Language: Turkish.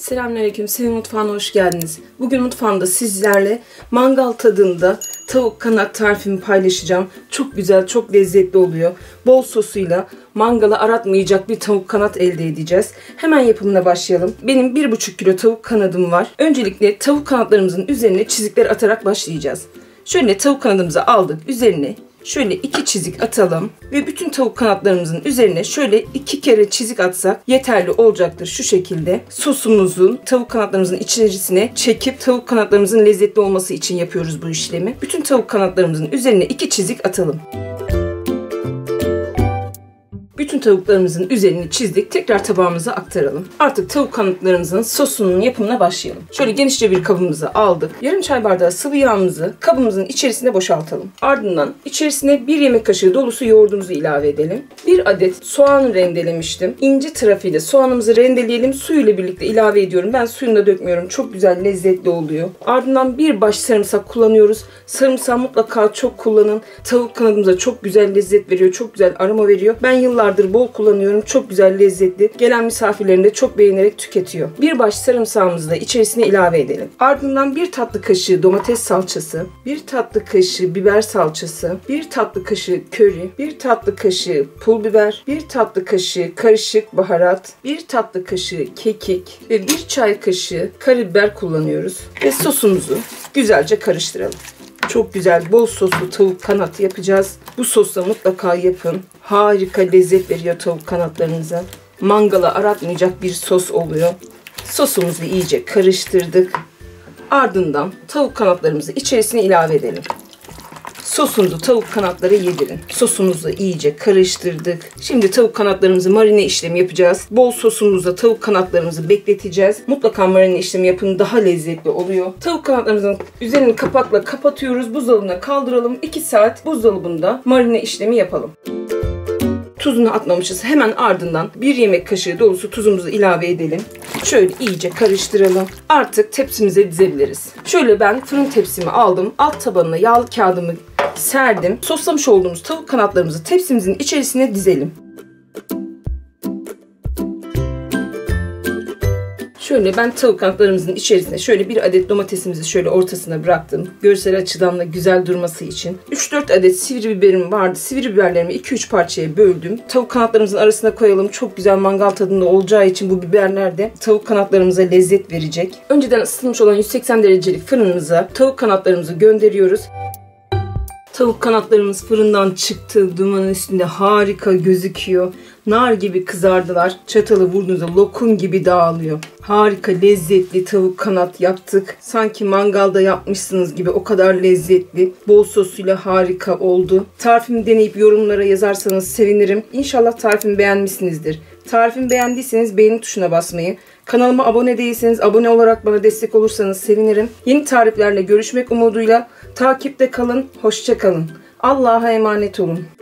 Selamünaleyküm, Sevim Mutfağı'na hoş geldiniz. Bugün mutfağımda sizlerle mangal tadında tavuk kanat tarifimi paylaşacağım. Çok güzel, çok lezzetli oluyor. Bol sosuyla mangala aratmayacak bir tavuk kanat elde edeceğiz. Hemen yapımına başlayalım. Benim 1,5 kilo tavuk kanadım var. Öncelikle tavuk kanatlarımızın üzerine çizikler atarak başlayacağız. Şöyle tavuk kanadımızı aldık. Üzerine şöyle 2 çizik atalım ve bütün tavuk kanatlarımızın üzerine şöyle 2 kere çizik atsak yeterli olacaktır. Şu şekilde sosumuzun tavuk kanatlarımızın içerisine çekip tavuk kanatlarımızın lezzetli olması için yapıyoruz bu işlemi. Bütün tavuk kanatlarımızın üzerine 2 çizik atalım. Bütün tavuklarımızın üzerini çizdik. Tekrar tabağımıza aktaralım. Artık tavuk kanatlarımızın sosunun yapımına başlayalım. Şöyle genişçe bir kabımızı aldık. Yarım çay bardağı sıvı yağımızı kabımızın içerisine boşaltalım. Ardından içerisine 1 yemek kaşığı dolusu yoğurdumuzu ilave edelim. 1 adet soğanı rendelemiştim. İnce tarafıyla soğanımızı rendeleyelim. Suyuyla birlikte ilave ediyorum. Ben suyunu da dökmüyorum. Çok güzel, lezzetli oluyor. Ardından bir baş sarımsak kullanıyoruz. Sarımsağı mutlaka çok kullanın. Tavuk kanadımıza çok güzel lezzet veriyor. Çok güzel aroma veriyor. Ben yıllardır bol kullanıyorum. Çok güzel, lezzetli. Gelen misafirlerim de çok beğenerek tüketiyor. Bir baş sarımsağımızı da içerisine ilave edelim. Ardından 1 tatlı kaşığı domates salçası, 1 tatlı kaşığı biber salçası, 1 tatlı kaşığı köri, 1 tatlı kaşığı pul biber, 1 tatlı kaşığı karışık baharat, 1 tatlı kaşığı kekik ve 1 çay kaşığı karabiber kullanıyoruz. Ve sosumuzu güzelce karıştıralım. Çok güzel, bol soslu tavuk kanatı yapacağız. Bu sosla mutlaka yapın. Harika lezzet veriyor tavuk kanatlarınıza. Mangala aratmayacak bir sos oluyor. Sosumuzu iyice karıştırdık. Ardından tavuk kanatlarımızı içerisine ilave edelim. Sosumuzu tavuk kanatlara yedirin. Sosumuzu iyice karıştırdık. Şimdi tavuk kanatlarımızı marine işlemi yapacağız. Bol sosumuzda tavuk kanatlarımızı bekleteceğiz. Mutlaka marine işlemi yapın, daha lezzetli oluyor. Tavuk kanatlarımızın üzerini kapakla kapatıyoruz. Buzdolabına kaldıralım. 2 saat buzdolabında marine işlemi yapalım. Tuzunu atmamışız. Hemen ardından 1 yemek kaşığı dolusu tuzumuzu ilave edelim. Şöyle iyice karıştıralım. Artık tepsimize dizebiliriz. Şöyle ben fırın tepsimi aldım. Alt tabanına yağlı kağıdımı serdim. Soslamış olduğumuz tavuk kanatlarımızı tepsimizin içerisine dizelim. Şöyle ben tavuk kanatlarımızın içerisine şöyle 1 adet domatesimizi şöyle ortasına bıraktım. Görsel açıdan da güzel durması için. 3-4 adet sivri biberim vardı. Sivri biberlerimi 2-3 parçaya böldüm. Tavuk kanatlarımızın arasına koyalım. Çok güzel mangal tadında olacağı için bu biberler de tavuk kanatlarımıza lezzet verecek. Önceden ısıtılmış olan 180 derecelik fırınımıza tavuk kanatlarımızı gönderiyoruz. Tavuk kanatlarımız fırından çıktı. Dumanın üstünde harika gözüküyor. Nar gibi kızardılar. Çatalı vurduğunuzda lokum gibi dağılıyor. Harika lezzetli tavuk kanat yaptık. Sanki mangalda yapmışsınız gibi, o kadar lezzetli. Bol sosuyla harika oldu. Tarifimi deneyip yorumlara yazarsanız sevinirim. İnşallah tarifimi beğenmişsinizdir. Tarifimi beğendiyseniz beğeni tuşuna basmayı, kanalıma abone değilseniz abone olarak bana destek olursanız sevinirim. Yeni tariflerle görüşmek umuduyla takipte kalın. Hoşça kalın. Allah'a emanet olun.